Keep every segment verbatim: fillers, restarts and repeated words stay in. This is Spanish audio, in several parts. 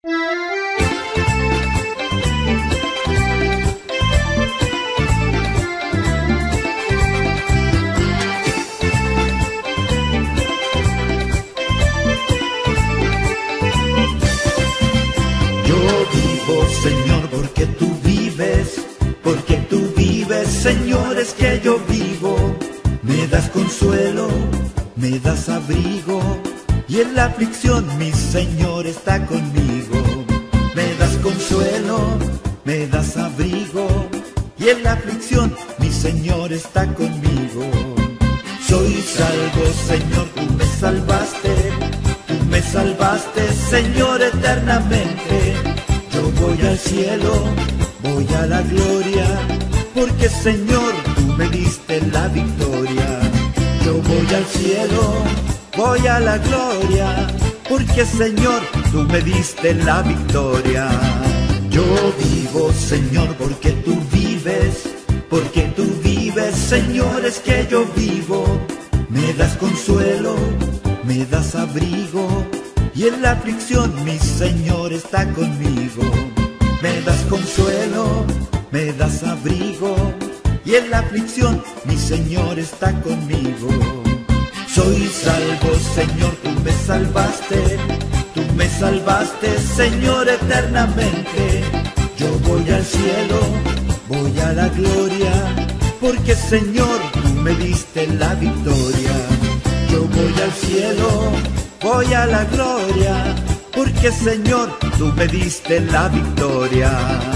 Señor, porque tú vives, porque tú vives, Señor, es que yo vivo. Me das consuelo, me das abrigo, y en la aflicción mi Señor está conmigo. Me das consuelo, me das abrigo, y en la aflicción mi Señor está conmigo. Soy salvo, Señor, tú me salvaste, tú me salvaste, Señor, eternamente. Yo voy al cielo, voy a la gloria, porque Señor, tú me diste la victoria. Yo voy al cielo, voy a la gloria, porque Señor, tú me diste la victoria. Yo vivo, Señor, porque tú vives, porque tú vives, Señor, es que yo vivo. Me das consuelo, me das abrigo, y en la aflicción mi Señor está conmigo. Me das consuelo, me das abrigo, y en la aflicción mi Señor está conmigo. Soy salvo, Señor, tú me salvaste, tú me salvaste, Señor, eternamente. Yo voy al cielo, voy a la gloria, porque Señor, tú me diste la victoria. Yo voy al cielo, voy a la gloria, porque Señor, tú me diste la victoria.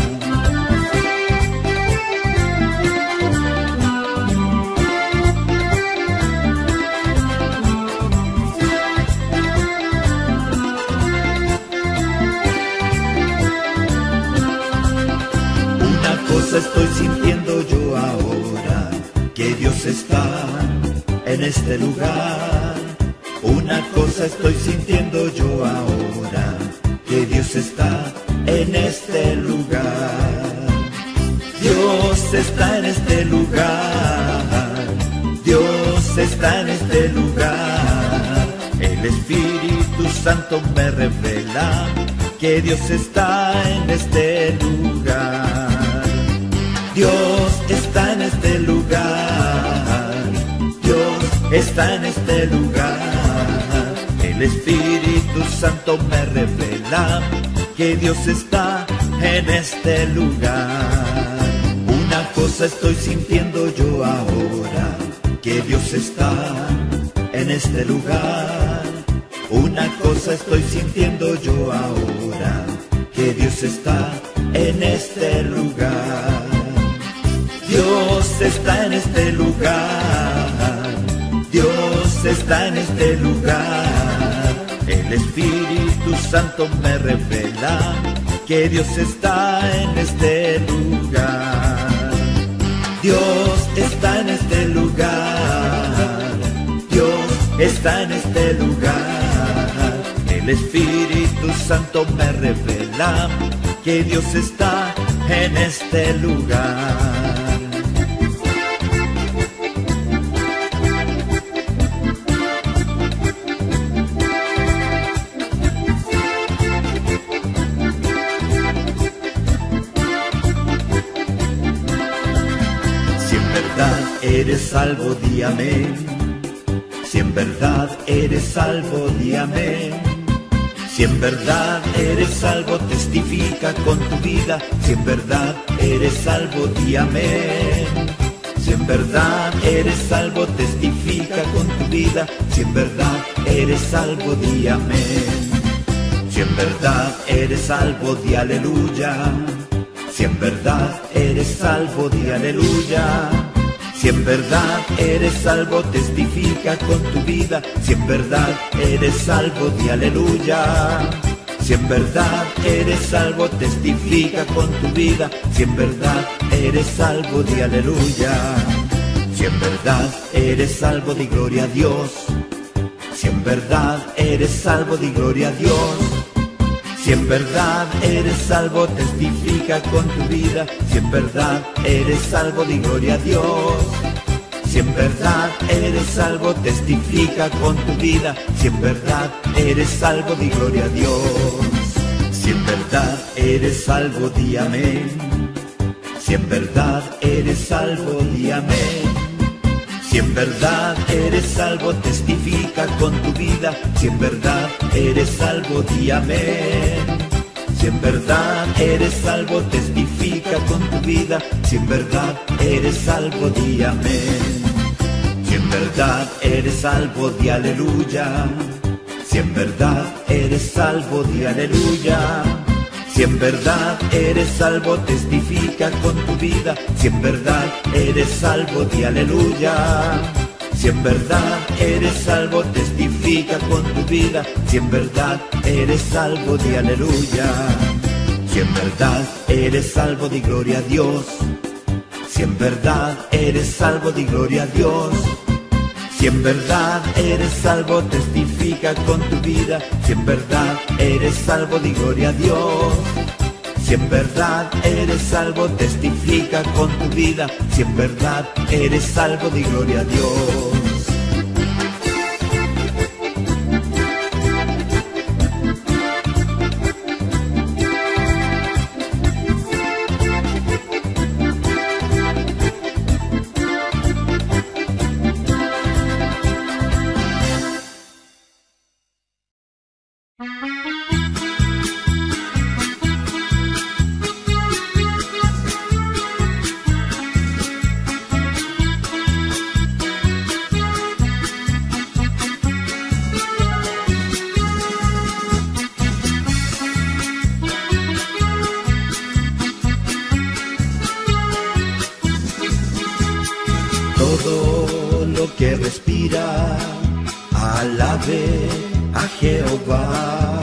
Una cosa estoy sintiendo yo ahora, que Dios está en este lugar. Una cosa estoy sintiendo yo ahora, que Dios está en este lugar. Dios está en este lugar, Dios está en este lugar. El Espíritu Santo me revela que Dios está en este lugar. Dios está en este lugar, Dios está en este lugar. El Espíritu Santo me revela que Dios está en este lugar. Una cosa estoy sintiendo yo ahora, que Dios está en este lugar. Una cosa estoy sintiendo yo ahora, que Dios está en este lugar. Dios está en este lugar, Dios está en este lugar. El Espíritu Santo me revela que Dios está en este lugar. Dios está en este lugar, Dios está en este lugar. El Espíritu Santo me revela que Dios está en este lugar. Eres salvo, di amén. Si en verdad eres salvo, di amén. Si en verdad eres salvo, testifica con tu vida. Si en verdad eres salvo, di amén. Si en verdad eres salvo, testifica con tu vida. Si en verdad eres salvo, di amén. Si en verdad eres salvo, di aleluya. Si en verdad eres salvo, di aleluya. Si en verdad eres salvo, testifica con tu vida. Si en verdad eres salvo, di aleluya. Si en verdad eres salvo, testifica con tu vida. Si en verdad eres salvo, di aleluya. Si en verdad eres salvo, di gloria a Dios. Si en verdad eres salvo, di gloria a Dios. Si en verdad eres salvo, testifica con tu vida. Si en verdad eres salvo, di gloria a Dios. Si en verdad eres salvo, testifica con tu vida. Si en verdad eres salvo, di gloria a Dios. Si Si en verdad eres salvo, di amén. Si en verdad eres salvo, di amén. Si en verdad eres salvo, testifica con tu vida. Si en verdad eres salvo, di amén. Si en verdad eres salvo, testifica con tu vida. Si en verdad eres salvo, di amén. Si en verdad eres salvo, di aleluya. Si en verdad eres salvo, di aleluya. Si en verdad eres salvo, testifica con tu vida. Si en verdad eres salvo, di aleluya. Si en verdad eres salvo, testifica con tu vida. Si en verdad eres salvo, di aleluya. Si en verdad eres salvo, di gloria a Dios. Si en verdad eres salvo, di gloria a Dios. Si en verdad eres salvo, testifica con tu vida. Si en verdad eres salvo, di gloria a Dios. Si en verdad eres salvo, testifica con tu vida. Si en verdad eres salvo, di gloria a Dios. Todo lo que respira, alabe a Jehová.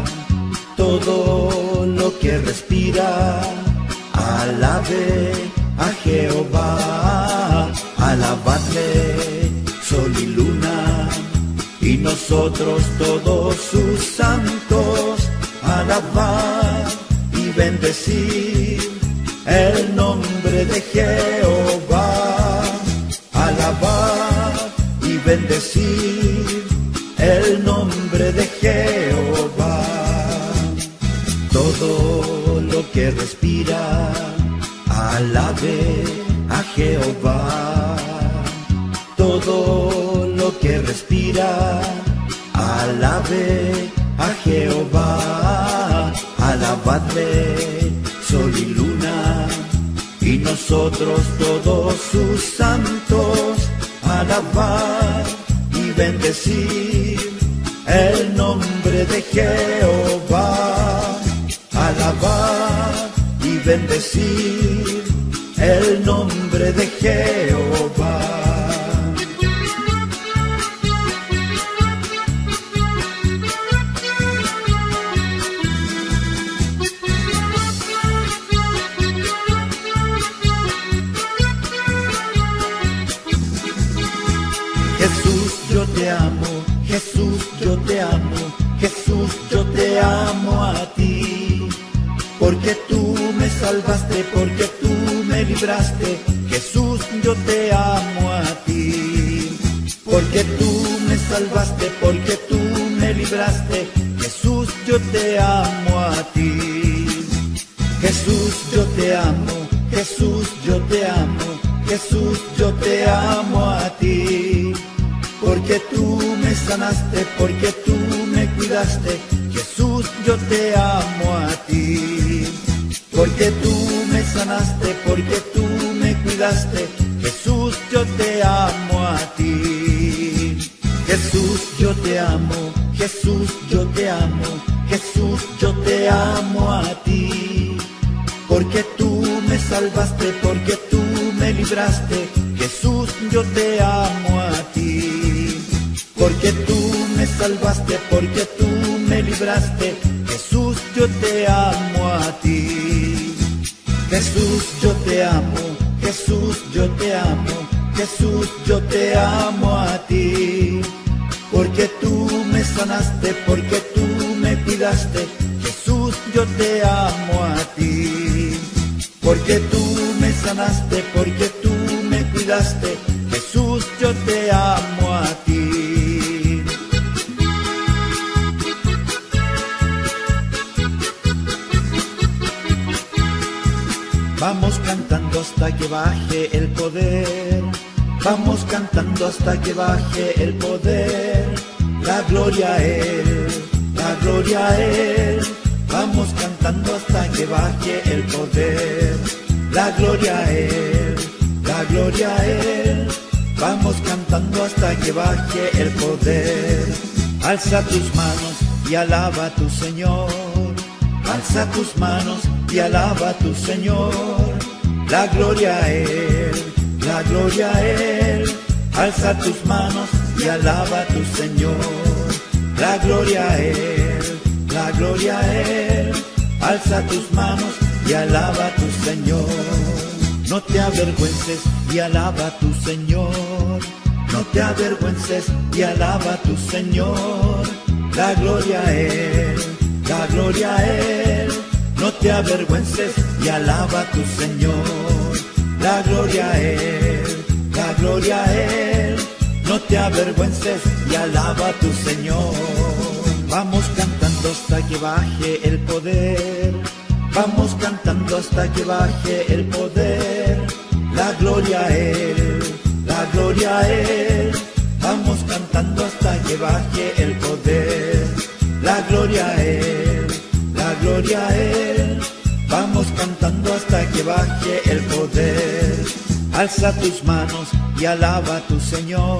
Todo lo que respira, alabe a Jehová. Alabadle, sol y luna, y nosotros todos sus santos. Alabad y bendecid el nombre de Jehová. Alabad y bendecid el nombre de Jehová. Todo lo que respira, alabe a Jehová. Todo lo que respira, alabe a Jehová. Alabadle, sol y luna, y nosotros todos sus santos. Alabad y bendecid el nombre de Jehová. Alabad y bendecid el nombre de Jehová. Jesús, yo te amo, Jesús, yo te amo, Jesús, yo te amo a ti. Porque tú me salvaste, porque tú me libraste, Jesús, yo te amo a ti. Porque tú me salvaste, porque tú me libraste, Jesús, yo te amo a ti. Jesús, yo te amo, Jesús, yo te amo, Jesús, yo te amo a ti. Porque tú me sanaste, porque tú me cuidaste, Jesús, yo te amo a ti. Porque tú me sanaste, porque tú me cuidaste, Jesús, yo te amo a ti. Jesús, yo te amo, Jesús, yo te amo, Jesús, yo te amo a ti. Porque tú me salvaste, porque tú me libraste, Jesús, yo te amo a ti. Porque tú me salvaste, porque tú me libraste, Jesús, yo te amo a ti. Jesús, yo te amo, Jesús, yo te amo, Jesús, yo te amo a ti. Porque tú me sanaste, porque tú me cuidaste, Jesús, yo te amo a ti. Porque tú me sanaste, porque tú me cuidaste, Jesús, yo te amo a ti. Vamos cantando hasta que baje el poder. Vamos cantando hasta que baje el poder. La gloria a Él, la gloria a Él. Vamos cantando hasta que baje el poder. La gloria a Él, la gloria a Él. Vamos cantando hasta que baje el poder. Alza tus manos y alaba a tu Señor. Alza tus manos y alaba a tu Señor. La gloria a Él, la gloria a Él. Alza tus manos y alaba a tu Señor. La gloria a Él, la gloria a Él. Alza tus manos y alaba a tu Señor. No te avergüences y alaba a tu Señor. No te avergüences y alaba a tu Señor. La gloria a Él, la gloria a Él. No te avergüences y alaba a tu Señor. La gloria a Él, la gloria a Él. No te avergüences y alaba a tu Señor. Vamos cantando hasta que baje el poder. Vamos cantando hasta que baje el poder. La gloria a Él, la gloria a Él. Vamos cantando hasta que baje el poder. La gloria a Él, la gloria a Él. Vamos cantando hasta que baje el poder. Alza tus manos y alaba a tu Señor.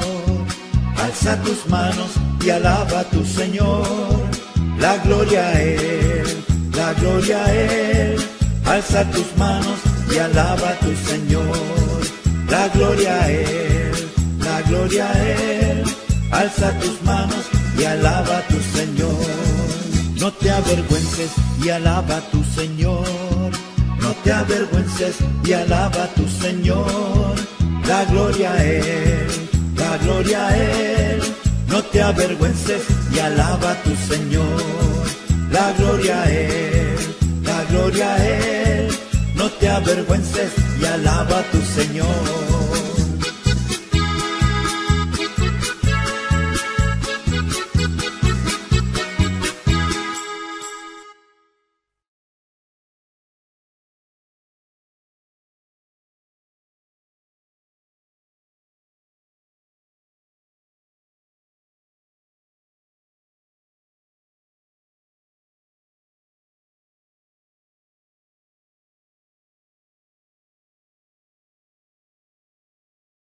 Alza tus manos y alaba a tu Señor. La gloria a Él, la gloria a Él. Alza tus manos y alaba a tu Señor. La gloria a Él, la gloria a Él. Alza tus manos y alaba a tu Señor. No te avergüences y alaba a tu Señor. No te avergüences y alaba a tu Señor. La gloria a Él, la gloria a Él. No te avergüences y alaba a tu Señor. La gloria a Él, la gloria a Él. No te avergüences y alaba a tu Señor.